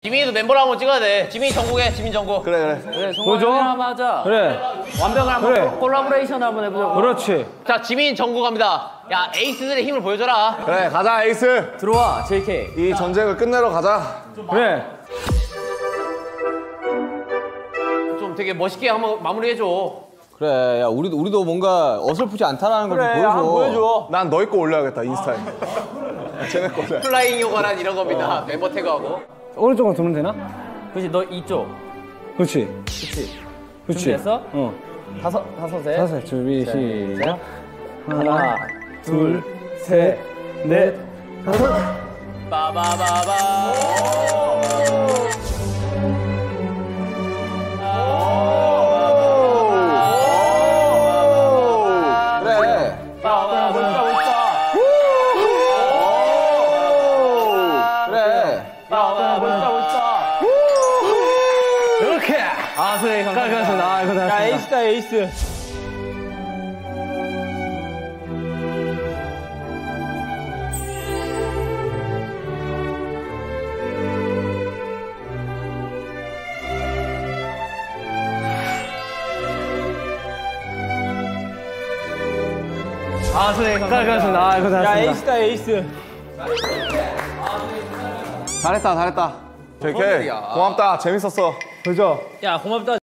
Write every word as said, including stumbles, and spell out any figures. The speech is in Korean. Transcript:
지민이도 멤버를 한번 찍어야 돼. 지민이 전국에 지민 전국. 그래 그래. 그래, 보여줘. 한번 하자. 그래. 완벽한 한번 그래. 콜라보레이션 한번 해보자고. 그렇지. 자, 지민 전국 갑니다. 야, 에이스들의 힘을 보여줘라. 그래 가자 에이스. 들어와, 제이케이. 이 전쟁을 끝내러 가자. 그래. 좀 되게 멋있게 한번 마무리해줘. 그래, 야 우리도 우리도 뭔가 어설프지 않다라는 걸 좀 그래, 보여줘. 한번 보여줘. 난 너희 거 올려야겠다 인스타에. 쟤네 거 올려. 플라잉 요가란 이런 겁니다. 멤버 태그하고. 오른쪽으로 두면 되나? 그렇지, 너 이쪽. 그렇지. 그렇지. 그렇지. 준비했어? 어. 다섯, 다섯에. 다섯, 준비, 시작. 하나, 둘, 셋, 넷, 다섯. 빠바바바. 그래. 멋있다, 멋있다. 그래. 멋있다, 멋있다. 이렇게. 아, 그래, 감사합니다. 아, 이거 다 야, 에이스다, 에이스. 아, 그래, 감사합니다. 아, 이거 다 야, 에이스다, 에이스. 잘했다 잘했다. 제이케이 고맙다 재밌었어. 그죠? 야, 고맙다.